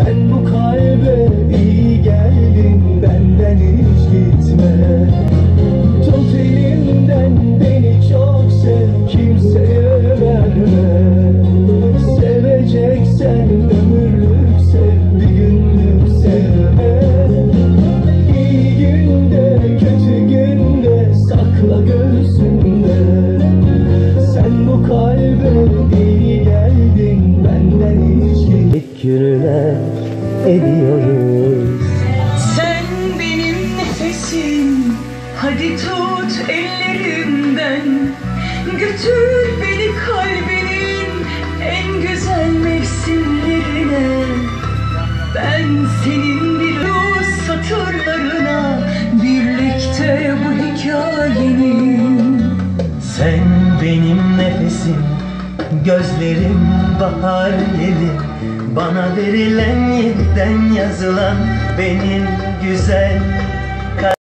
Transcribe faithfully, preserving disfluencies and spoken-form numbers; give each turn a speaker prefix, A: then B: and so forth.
A: Sen bu kalbe iyi geldin, benden hiç gitme. Tut elimden, beni çok sev, kimseye verme. Seveceksen ömürlük sev, bir günlük sevme. İyi günde, kötü günde sakla göğsünde. Sen bu kalbe iyi geldin, benden hiç gitme. Teşekkürler ediyoruz.
B: Sen benim nefesim, hadi tut ellerimden. Götür beni kalbinin en güzel mevsimlerine. Ben senin bir satırlarına, birlikte bu hikayenin.
A: Sen benim nefesim, gözlerim bahar yeli. Bana verilen yeniden yazılan benim güzel